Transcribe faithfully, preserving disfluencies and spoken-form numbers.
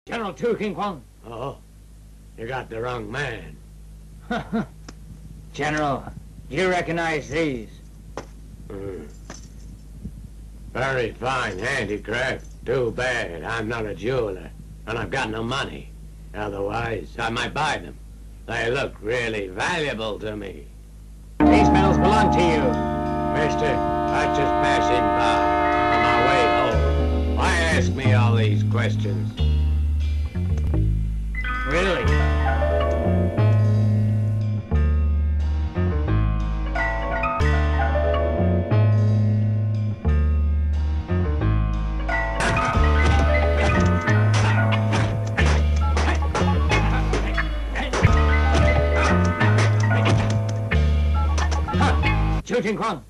General Tu King Kwang. Oh, you got the wrong man. General, do you recognize these? Mm. Very fine handicraft. Too bad I'm not a jeweler, and I've got no money. Otherwise, I might buy them. They look really valuable to me. These medals belong to you. Mister, I was just passing by on my way home. Why ask me all these questions? Really? Tu King Kwang.